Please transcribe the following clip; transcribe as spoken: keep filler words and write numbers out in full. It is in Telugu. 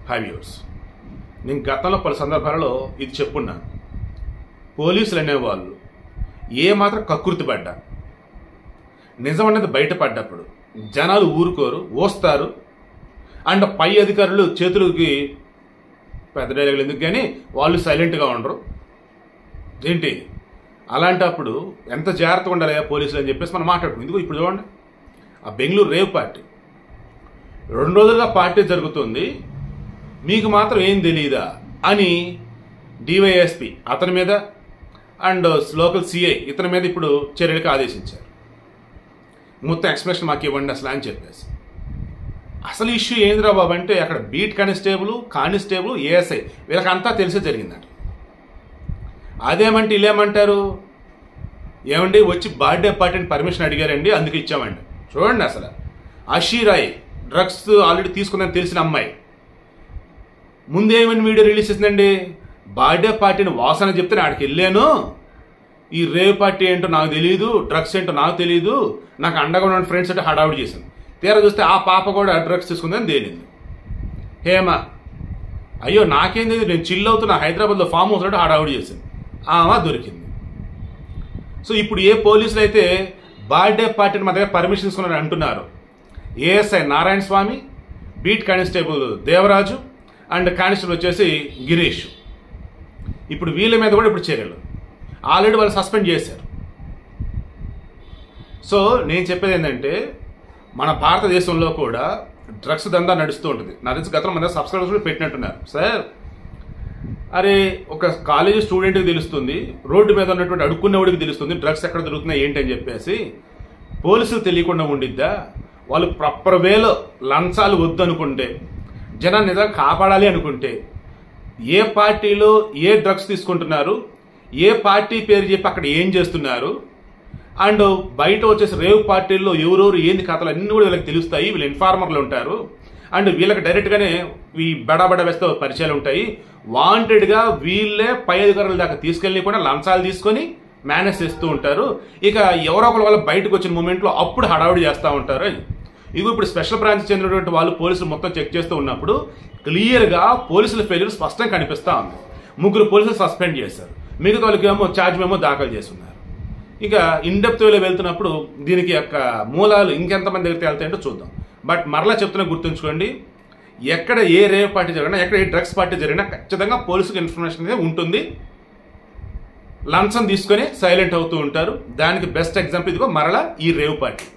ఫైవ్ ఇయర్స్ నేను గతంలో పలు సందర్భాలలో ఇది చెప్పున్నాను. పోలీసులు అనేవాళ్ళు ఏమాత్రం కకృతి పడ్డా, నిజం అనేది బయటపడ్డప్పుడు జనాలు ఊరుకోరు, ఓస్తారు. అండ్ పై అధికారులు చేతులకి పెద్ద డైలాగులు ఎందుకు కానీ వాళ్ళు సైలెంట్గా ఉండరు. ఏంటి అలాంటప్పుడు ఎంత జాగ్రత్తగా ఉండాలి పోలీసులు అని చెప్పేసి మనం మాట్లాడుకుంది. ఇదిగో ఇప్పుడు చూడండి, ఆ బెంగళూరు రేవ్ పార్టీ రెండు రోజులుగా పార్టీ జరుగుతుంది, మీకు మాత్రం ఏం తెలియదా అని డివైఎస్పి అతని మీద అండ్ లోకల్ సిఐ ఇతని మీద ఇప్పుడు చర్యలకు ఆదేశించారు. మొత్తం ఎక్స్ప్లెనేషన్ మాకు ఇవ్వండి అసలు అని చెప్పేసి. అసలు ఇష్యూ ఏందిరా బాబు అంటే అక్కడ బీట్ కానిస్టేబుల్ కానిస్టేబుల్ ఏఎస్ఐ వీళ్ళకంతా తెలిసే జరిగిందట. అదేమంటే ఇల్లేమంటారు, ఏమండి వచ్చి బర్త్డే పార్టీని పర్మిషన్ అడిగారండి అందుకు ఇచ్చామండి. చూడండి అసలు అషీరాయ్ డ్రగ్స్ ఆల్రెడీ తీసుకుందని తెలిసిన అమ్మాయి ముందేమని వీడియో రిలీజ్ చేసిందండి, బర్త్డే పార్టీని వాసన చెప్తే ఆడికి వెళ్ళాను, ఈ రేవ్ పార్టీ ఏంటో నాకు తెలియదు, డ్రగ్స్ ఏంటో నాకు తెలియదు, నాకు అండగా ఉన్న ఫ్రెండ్స్ అంటే హడావుడి చేశాను. తీరా చూస్తే ఆ పాప కూడా డ్రగ్స్ తీసుకుందని తేలింది. హేమ అయ్యో నాకేం తెలియదు, నేను చిల్ అవుతున్నా హైదరాబాద్లో ఫామ్ హౌస్ అంటే హడావుడి చేశాను, ఆమె దొరికింది. సో ఇప్పుడు ఏ పోలీసులు అయితే బర్త్డే పార్టీని మా దగ్గర పర్మిషన్ తీసుకున్నారని అంటున్నారు, ASI Narayana Swamy, beat constable Devaraju and constable వచ్చేసి గిరీష్, ఇప్పుడు వీళ్ళ మీద కూడా ఇప్పుడు చర్యలు ఆల్రెడీ వాళ్ళు సస్పెండ్ చేశారు. సో నేను చెప్పేది ఏంటంటే మన భారతదేశంలో కూడా డ్రగ్స్ దందా నడుస్తూ ఉంటుంది. నా తెలిసి గతంలో మన సబ్స్క్రైబర్స్ కూడా పెట్టినట్టున్నారు. సార్ అరే ఒక కాలేజీ స్టూడెంట్కి తెలుస్తుంది, రోడ్డు మీద ఉన్నటువంటి అడుక్కునేవాడికి తెలుస్తుంది డ్రగ్స్ ఎక్కడ దొరుకుతున్నాయి ఏంటి అని చెప్పేసి, పోలీసులు తెలియకుండా ఉండిద్దా? వాళ్ళు ప్రాపర్ వేలో లంచాలు వద్దు అనుకుంటే, జనాన్ని నిజంగా కాపాడాలి అనుకుంటే, ఏ పార్టీలో ఏ డ్రగ్స్ తీసుకుంటున్నారు, ఏ పార్టీ పేరు చెప్పి అక్కడ ఏం చేస్తున్నారు, అండ్ బయట వచ్చేసి రేవ్ పార్టీల్లో ఎవరెవరు ఏంది కథలు అన్నీ కూడా వీళ్ళకి తెలుస్తాయి, వీళ్ళు ఇన్ఫార్మర్లు ఉంటారు, అండ్ వీళ్ళకి డైరెక్ట్గానే ఈ బడాబడ వేస్తే పరిచయాలు ఉంటాయి. వాంటెడ్గా వీళ్ళే పై అధికారుల దాకా తీసుకెళ్ళి కూడా లంచాలు తీసుకొని మేనేజ్ చేస్తూ ఉంటారు. ఇక ఎవరో ఒకరి వల్ల బయటకు వచ్చిన మూమెంట్లో అప్పుడు హడావుడి చేస్తూ ఉంటారు. ఇవి ఇప్పుడు స్పెషల్ బ్రాంచ్ చెందినటువంటి వాళ్ళు పోలీసులు మొత్తం చెక్ చేస్తూ ఉన్నప్పుడు క్లియర్గా పోలీసుల ఫెయిల్యూర్ స్పష్టంగా కనిపిస్తూ ఉంది. ముగ్గురు పోలీసులు సస్పెండ్ చేశారు, మిగతా వాళ్ళకి ఏమో ఛార్జ్ మేమో దాఖలు చేస్తున్నారు. ఇక ఇన్డెప్త్ వేలో వెళ్తున్నప్పుడు దీనికి యొక్క మూలాలు ఇంకెంతమంది దగ్గరికి వెళ్తాయంటో చూద్దాం. బట్ మరలా చెప్తున్నా గుర్తుంచుకోండి, ఎక్కడ ఏ రేవ్ పార్టీ జరిగినా, ఎక్కడ ఏ డ్రగ్స్ పార్టీ జరిగినా ఖచ్చితంగా పోలీసులకు ఇన్ఫర్మేషన్ అనేది ఉంటుంది. లంచం తీసుకొని సైలెంట్ అవుతూ ఉంటారు. దానికి బెస్ట్ ఎగ్జాంపుల్ ఇదిగో మరలా ఈ రేవ్ పార్టీ.